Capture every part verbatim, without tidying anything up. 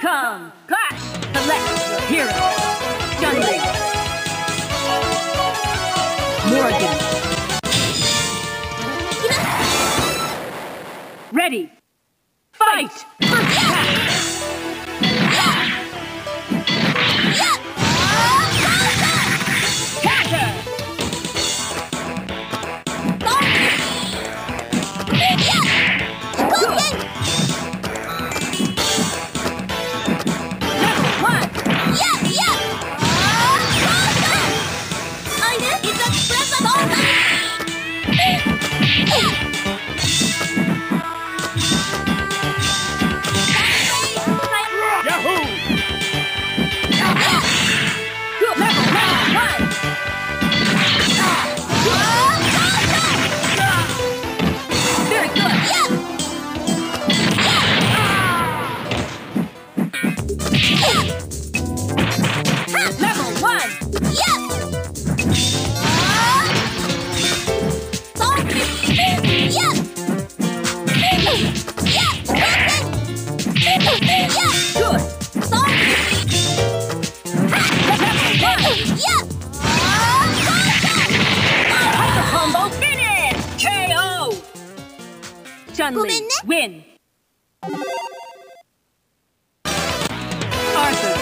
Capcom! Clash! Select your hero. Chun-Li. Morrigan. Ready. Fight! First attack! Counter! Chun-Li, win! Arthur.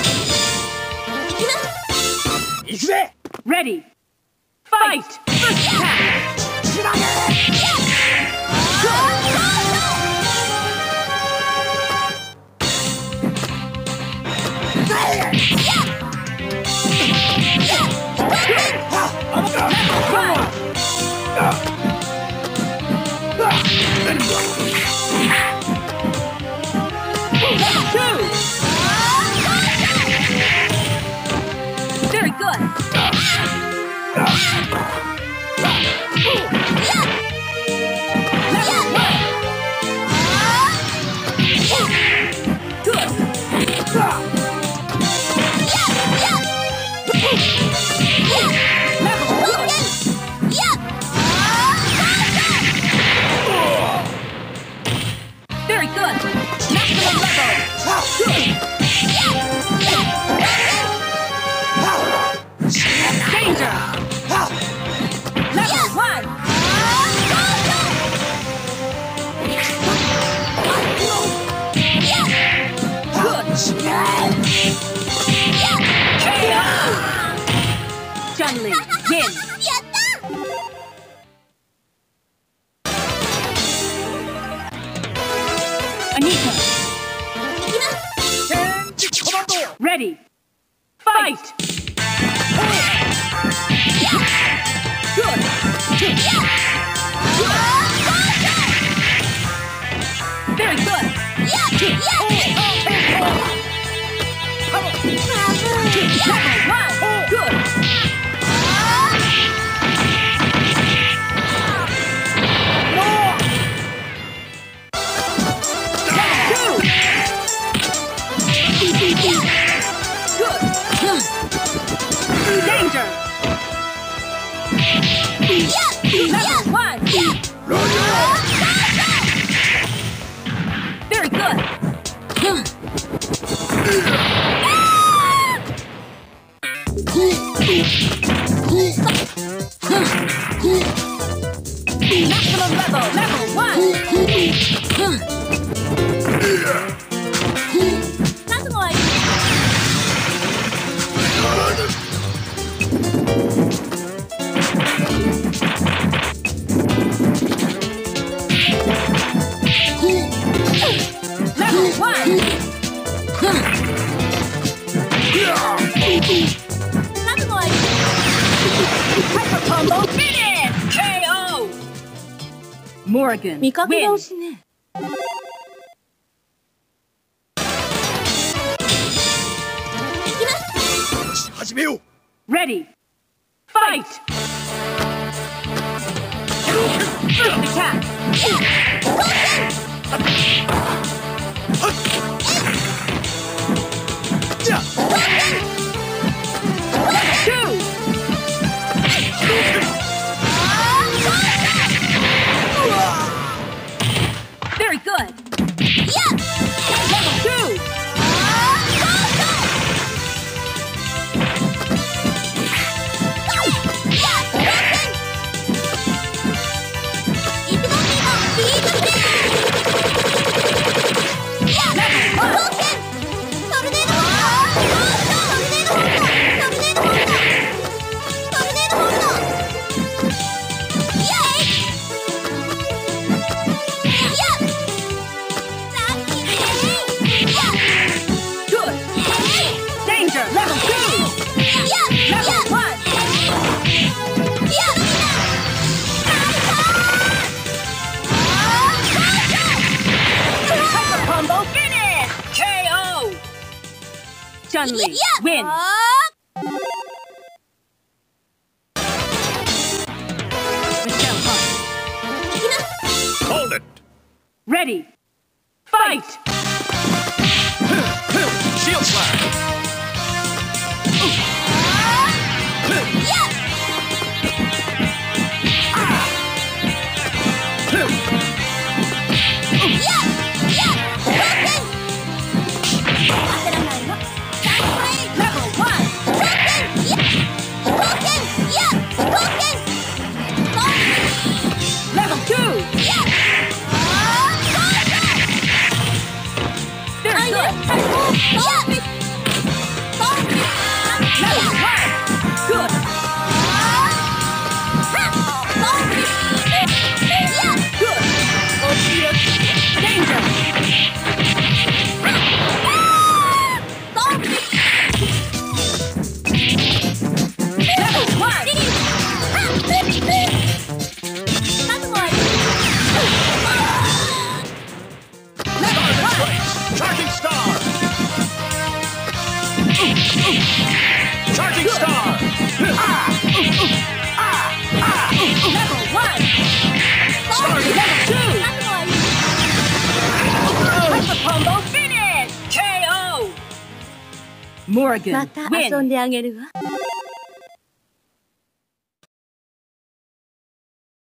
Ready. Fight! First attack! Very good. Very good. Maximum level. Danger. Level one. Good. K O. Chun-Li, win. Anita. Ready. Fight! Good. Very good. Level one. Good. Danger! Level one! Very good! Maximum level! Level one! Nothing like Level one! Nothing like Hyper Combo finish! K O! Morrigan, win! Ready! Fight! First attack! Two! Very good! Level two! Chun-Li, win! Michelle Hunt. Hold it! Ready! Fight! Shield slash! Level one! Level two! Very good! Level one! Good! Good! Danger! Level one! Level one! Charging star! Charging star! Level one! Starting level two! Hyper combo finish! K O! Morrigan また win! 遊んであげるわ。